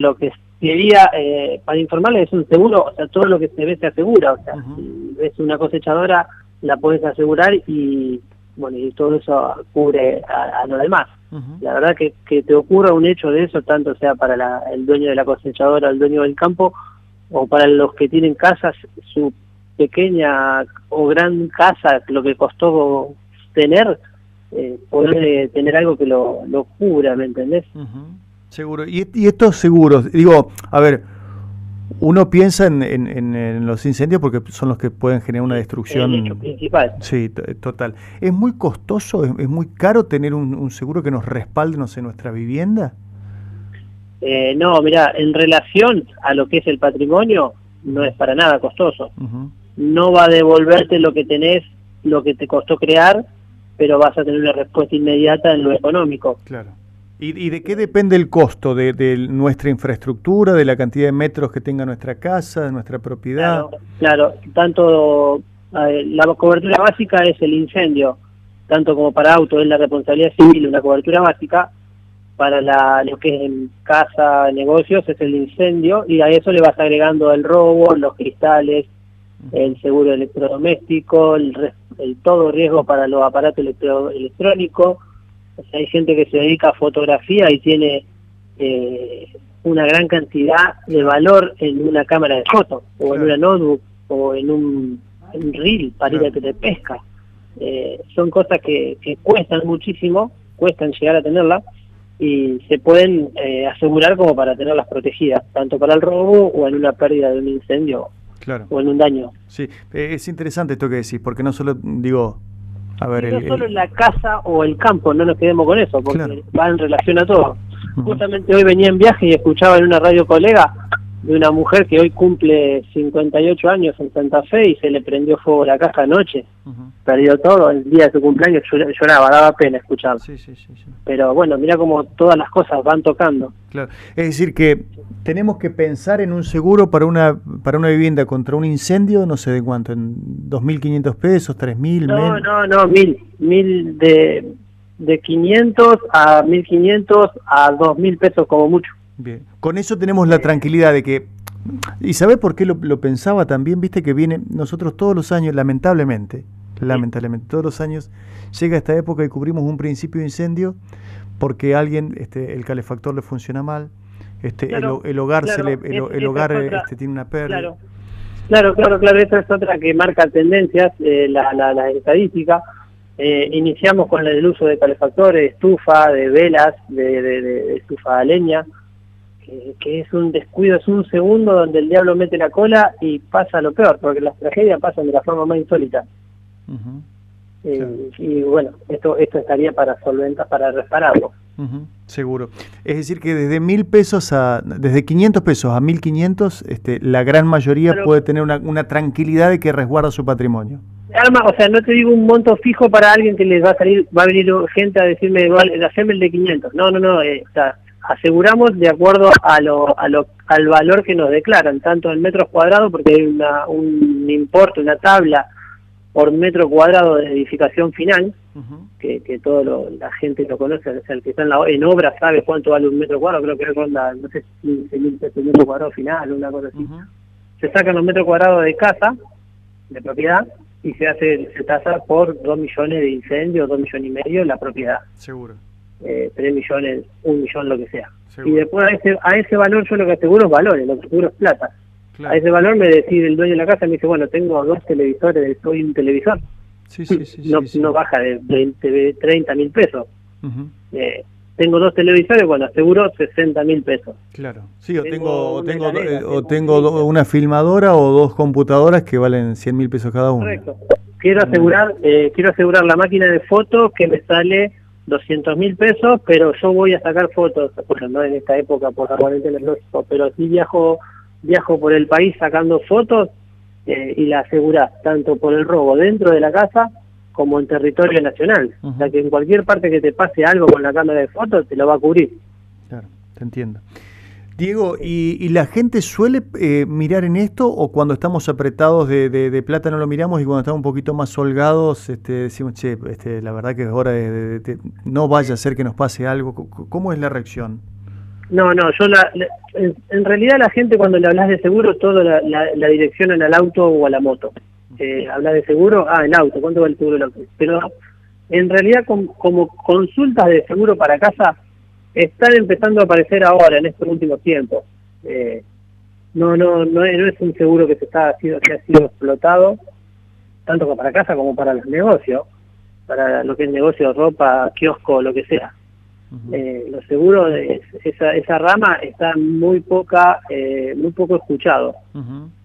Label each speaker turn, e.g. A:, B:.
A: lo que quería para informarles es un seguro, o sea, todo lo que se ve se asegura, o sea, si ves una cosechadora, la puedes asegurar y bueno, y todo eso cubre a lo demás. La verdad que te ocurra un hecho de eso, tanto sea para el dueño de la cosechadora, el dueño del campo, o para los que tienen casas, su pequeña o gran casa, lo que costó tener, poder tener algo que lo cubra, ¿me entendés?
B: Seguro. Y estos seguros, digo, a ver, uno piensa en los incendios porque son los que pueden generar una destrucción.
A: El hecho principal.
B: Sí, total. ¿Es muy costoso, es muy caro tener un seguro que nos respalde, no sé, nuestra vivienda?
A: No, mira, en relación a lo que es el patrimonio, no es para nada costoso. No va a devolverte lo que tenés, lo que te costó crear, pero vas a tener una respuesta inmediata en lo económico.
B: Claro. ¿Y de qué depende el costo? ¿De nuestra infraestructura, de la cantidad de metros que tenga nuestra casa, de nuestra propiedad?
A: Claro. Tanto la cobertura básica es el incendio, tanto como para auto es la responsabilidad civil, una cobertura básica. Para lo que es en casa, negocios, es el incendio, y a eso le vas agregando el robo, los cristales, el seguro electrodoméstico, el todo riesgo para los aparatos electrónicos. O sea, hay gente que se dedica a fotografía y tiene una gran cantidad de valor en una cámara de fotos, o en una notebook, o en un reel para ir a pesca. Son cosas que cuestan muchísimo, cuestan llegar a tenerlas, y se pueden asegurar como para tenerlas protegidas, tanto para el robo o en una pérdida de un incendio, o en un daño.
B: Sí, es interesante esto que decís, porque no solo, digo, a ver...
A: No solo en la casa o el campo, no nos quedemos con eso, porque va en relación a todo. Justamente hoy venía en viaje y escuchaba en una radio colega de una mujer que hoy cumple 58 años en Santa Fe y se le prendió fuego la casa anoche. Perdió todo, el día de su cumpleaños lloraba, daba pena escucharlo. Sí. Pero bueno, mira cómo todas las cosas van tocando. Claro.
B: Es decir que tenemos que pensar en un seguro para una vivienda contra un incendio, no sé de cuánto, en 2.500 pesos, 3.000,
A: No, 1.000 de 500 a 1.500 a 2.000 pesos como mucho.
B: Bien, con eso tenemos la tranquilidad de que, y ¿sabés por qué lo pensaba también? Viste que viene, nosotros todos los años, lamentablemente, todos los años llega esta época y cubrimos un principio de incendio porque alguien, el calefactor le funciona mal, el hogar tiene una pérdida.
A: Claro, esa es otra que marca tendencias, la estadística. Iniciamos con el uso de calefactores, de estufa, de velas, de estufa a leña, que es un descuido, es un segundo donde el diablo mete la cola y pasa lo peor, porque las tragedias pasan de la forma más insólita. Y bueno, esto estaría para solventar, para repararlo.
B: Seguro. Es decir que desde 1.000 pesos desde 500 pesos a 1.500, la gran mayoría puede tener una tranquilidad de que resguarda su patrimonio.
A: O sea, no te digo un monto fijo para alguien que les va a venir gente a decirme, haceme el de 500. No, o sea, aseguramos de acuerdo al valor que nos declaran, tanto en metros cuadrados, porque hay un importe, una tabla por metro cuadrado de edificación final, que la gente lo conoce, o sea, el que está en obra sabe cuánto vale un metro cuadrado, creo que ronda, no sé, 15.000 pesos el metro cuadrado final, una cosa así. Se sacan los metros cuadrados de casa, de propiedad, y se tasa por 2 millones de incendios, 2 millones y medio la propiedad.
B: Seguro.
A: 3 millones, 1 millón, lo que sea.
B: Seguro.
A: Y después a ese valor yo lo que aseguro es valores, lo que aseguro es plata. Claro. A ese valor me decide el dueño de la casa, me dice, bueno, tengo 2 televisores, soy un televisor. No baja de 30.000 pesos. Tengo 2 televisores, bueno, aseguro 60.000 pesos.
B: Claro. Sí, tengo una filmadora o 2 computadoras que valen 100.000 pesos cada una.
A: Correcto. Quiero asegurar la máquina de fotos que me sale 200.000 pesos, pero yo voy a sacar fotos, bueno, no en esta época por la cuarentena, pero sí viajo por el país sacando fotos y la asegurás tanto por el robo dentro de la casa como en territorio nacional. O sea que en cualquier parte que te pase algo con la cámara de fotos te lo va a cubrir.
B: Claro, te entiendo. Diego, ¿y la gente suele mirar en esto, o cuando estamos apretados de plata no lo miramos, y cuando estamos un poquito más holgados decimos, che, la verdad que es hora de no vaya a ser que nos pase algo? ¿Cómo es la reacción?
A: No, no, en realidad la gente cuando le hablas de seguro, todo la direccionan al auto o a la moto. Hablas de seguro, el auto, ¿cuánto vale el seguro del auto? Pero en realidad como consultas de seguro para casa están empezando a aparecer ahora, en estos últimos tiempos. No es un seguro que que ha sido explotado, tanto como para casa como para los negocios, para lo que es negocio, ropa, kiosco, lo que sea. Los seguros, esa rama está muy poco escuchado.